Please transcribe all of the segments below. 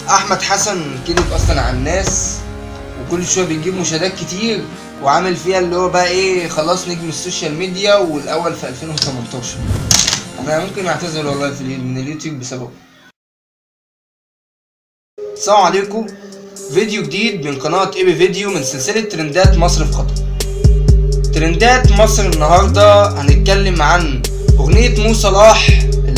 احمد حسن كذب اصلا على الناس، وكل شويه بيجيب مشاهدات كتير وعامل فيها اللي هو بقى ايه، خلاص نجم السوشيال ميديا والاول في 2018. انا ممكن اعتذر والله من اليوتيوب بسببه. السلام عليكم، فيديو جديد من قناه اي بي فيديو من سلسله ترندات مصر في خطر. ترندات مصر النهارده هنتكلم عن اغنيه مو صلاح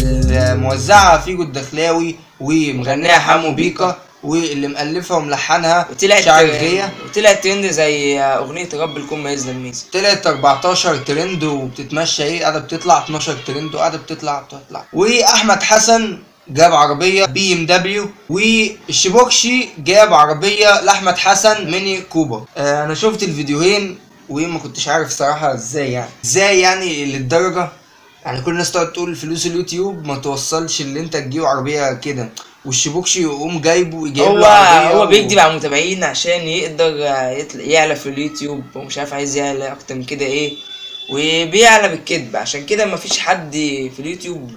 الموزعه فيجو الدخلاوي ومغنيها حمو بيكا واللي مؤلفها وملحنها شعر وطلعت ترند زي اغنيه رب الكون ما يظلم ميزه. طلعت 14 ترند وبتتمشى ايه، قاعده بتطلع 12 ترند وقاعده بتطلع. واحمد حسن جاب عربيه بي ام دبليو، والشبوكشي جاب عربيه لاحمد حسن ميني كوبر. انا شفت الفيديوهين وما كنتش عارف صراحه ازاي يعني للدرجه. يعني كل الناس تقعد تقول فلوس اليوتيوب ما توصلش اللي انت تجيب عربيه كده، والشبوكشي يقوم جايب له عربيه. هو بيكدب على المتابعين عشان يقدر يعلى في اليوتيوب، ومش عارف عايز يعلى اكتر من كده ايه، وبيعلى بالكذب. عشان كده مفيش حد في اليوتيوب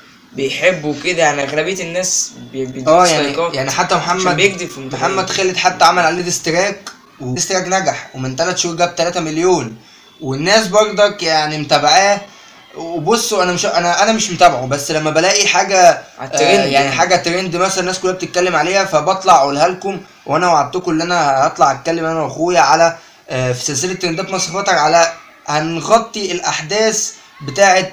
بيحبه كده. يعني اغلبيه الناس بيدوس لايكات. يعني حتى محمد خالد حتى عمل عليه ديستراك، والديستراك نجح، ومن 3 شهور جاب 3 مليون، والناس برضك يعني متابعاه. وبصوا انا مش متابعه، بس لما بلاقي حاجه يعني حاجه ترند مثلا الناس كلها بتتكلم عليها فبطلع اقولها لكم. وانا وعدتكم ان انا هطلع اتكلم انا واخويا على في سلسله ترندات مصر خطر، على هنغطي الاحداث بتاعه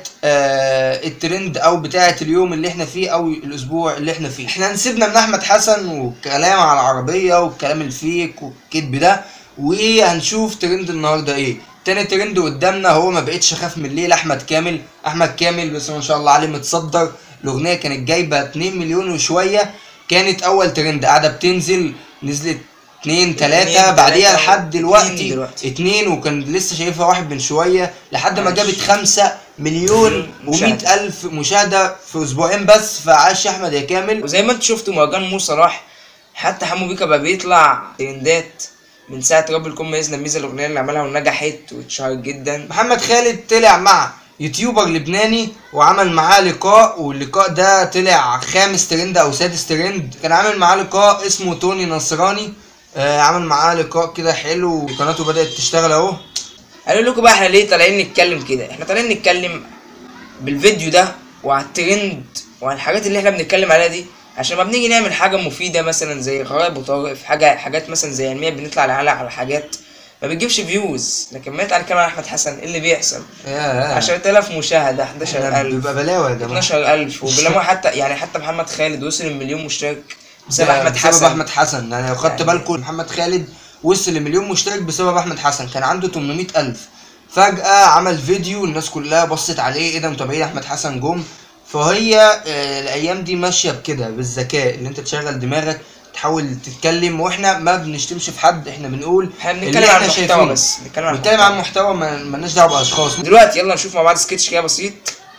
الترند او بتاعه اليوم اللي احنا فيه او الاسبوع اللي احنا فيه. احنا نسيبنا من احمد حسن والكلام على العربيه والكلام الفيك والكذب ده، وهنشوف ترند النهارده ايه. تاني ترند قدامنا هو ما بقتش اخاف من الليل. احمد كامل بس ما شاء الله عليه متصدر. الاغنيه كانت جايبه 2 مليون وشويه، كانت اول ترند، قاعده بتنزل، نزلت 2 3 بعديها لحد دلوقتي 2، وكان لسه شايفها واحد من شويه لحد ما جابت 5 مليون و100 الف مشاهده في اسبوعين بس. فعاش احمد يا كامل. وزي ما انت شفتوا مهرجان مو صلاح، حتى حمو بيكا بقى بيطلع ترندات من ساعة رب الكون ما يظلم ميزة، الأغنية اللي عملها ونجحت واتشهرت جدا. محمد خالد طلع مع يوتيوبر لبناني وعمل معاه لقاء، واللقاء ده طلع 5 ترند أو 6 ترند. كان عامل معاه لقاء اسمه توني نصراني، عمل معاه لقاء كده حلو وقناته بدأت تشتغل اهو. قالوا لكم بقى احنا ليه طالعين نتكلم كده؟ احنا طالعين نتكلم بالفيديو ده وعلى الترند وعلى الحاجات اللي احنا بنتكلم عليها دي، عشان ما بنيجي نعمل حاجه مفيده مثلا زي غرائب وطرائف، حاجات مثلا زي علميه، بنطلع على حاجات ما بتجيبش فيوز. لكن ما يطلع كمان احمد حسن، ايه اللي بيحصل؟ 10000 مشاهده، 11000 بيبقى بلاوي يا جماعه، 12000 وبلموا. حتى محمد خالد وصل المليون مشترك بسبب احمد حسن. يعني لو خدت بالكم محمد خالد وصل لمليون مشترك بسبب احمد حسن. كان عنده 800000، فجاه عمل فيديو الناس كلها بصت عليه، ايه ده متابعين احمد حسن جم. فهي الايام دي ماشيه بكده، بالذكاء اللي انت تشغل دماغك تحاول تتكلم. واحنا ما بنشتمش في حد، احنا بنقول احنا بنتكلم عن المحتوى بس، بنتكلم عن محتوى، مالناش دعوه باشخاص. دلوقتي يلا نشوف مع بعض سكتش كده بسيط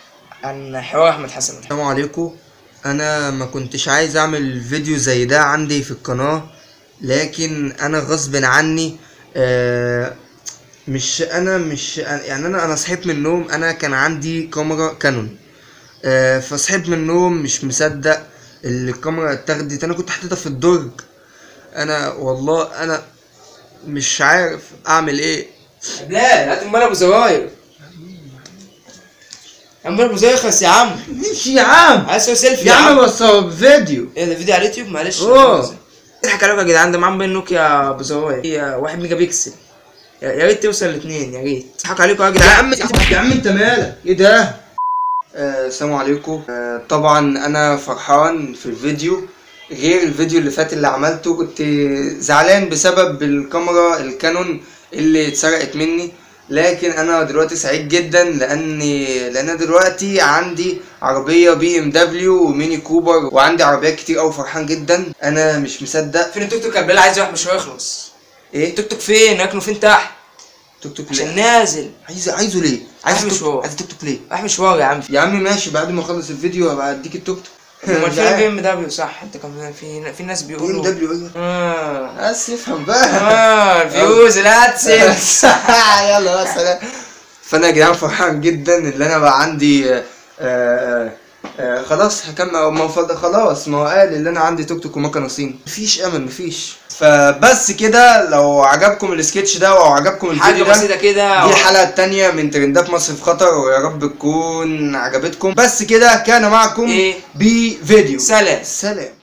عن حوار احمد حسن. السلام عليكم، انا ما كنتش عايز اعمل فيديو زي ده عندي في القناه، لكن انا غصب عني مش يعني انا صحيت من النوم. انا كان عندي كاميرا كانون، فصحيت من النوم مش مصدق الكاميرا اتاخدت. انا كنت حاططها في الدرج. انا والله انا مش عارف اعمل ايه. لا هات امال ابو زراير، امال ابو زراير خلاص يا عم. ماشي يا عم، عايز سيلفي يا عم بصور فيديو. ايه ده فيديو على اليوتيوب؟ معلش اضحك عليكم يا جدعان، ده معاه موبايل نوكيا ابو زراير، هي 1 ميجا بكسل، يا ريت توصل ل2، يا ريت. اضحك عليكم يا جدعان. يا عم انت مالك ايه ده؟ السلام عليكم. طبعا انا فرحان في الفيديو غير الفيديو اللي فات اللي عملته. كنت زعلان بسبب الكاميرا الكانون اللي اتسرقت مني، لكن انا دلوقتي سعيد جدا لان دلوقتي عندي عربيه بي ام دبليو وميني كوبر، وعندي عربيات كتير قوي. فرحان جدا، انا مش مصدق. فين التوك توك يا بلال؟ عايز يروح مشوار يخلص. ايه التوك توك فين؟ ركنه فين تحت؟ توك توك عشان نازل. عايزه ليه؟ عايز مشوار. عايز توك توك ليه؟ رايح مشوار يا عم ماشي، بعد ما اخلص الفيديو هبقى اديك التوك توك. امال فين بي ام دبليو؟ صح، انت كان في ناس بيقولوا بي ام دبليو. ايوه بس افهم بقى. الفيوز الادسنس. يلا بس. فانا يا جدعان فرحان جدا ان انا بقى عندي خلاص هكمل. ما هو خلاص، ما هو قال اللي انا عندي توك توك ومكنه صيني، مفيش امل مفيش. فبس كده، لو عجبكم السكتش ده او عجبكم الفيديو حاجه ده بسيطه كده، دي الحلقه التانية من ترندات مصر في خطر، ويا رب تكون عجبتكم. بس كده كان معكم بفيديو. سلام. سلام.